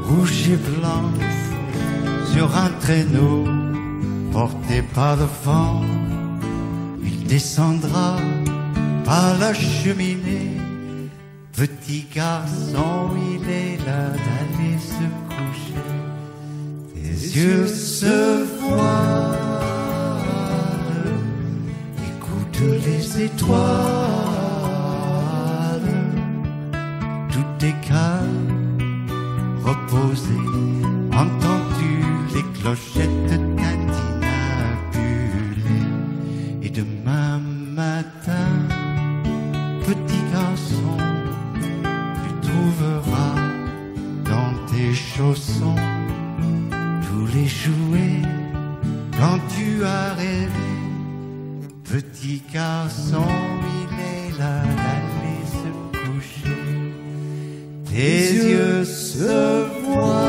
rouge et blanc, sur un traîneau porté par le vent. Il descendra par la cheminée. Petit garçon, il est là d'aller se coucher. Tes yeux se voilent, écoute les étoiles. Tout est calme, reposé. Entends-tu les clochettes tintinabulées? Et demain matin, petit garçon, tu trouveras dans tes chaussons tous les jouets quand tu as rêvé. Petit garçon, il est là d'aller se coucher. Tes yeux se voilent,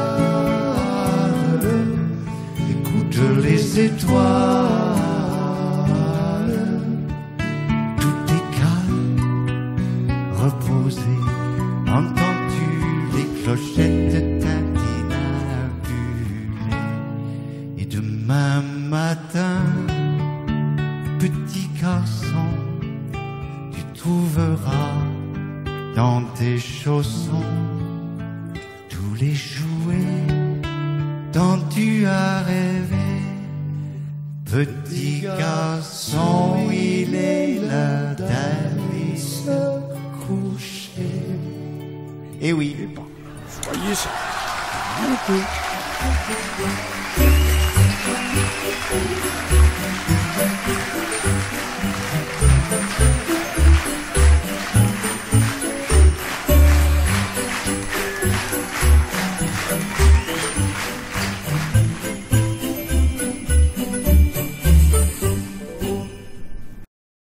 écoute les étoiles. Tout est calme, reposé. Entends-tu les clochettes tintinabulées? Et demain matin, petit garçon, tu trouveras dans tes chaussons tous les jouets dont tu as rêvé. Petit garçon, il est là d'aller se coucher. Eh oui. Soyez ça.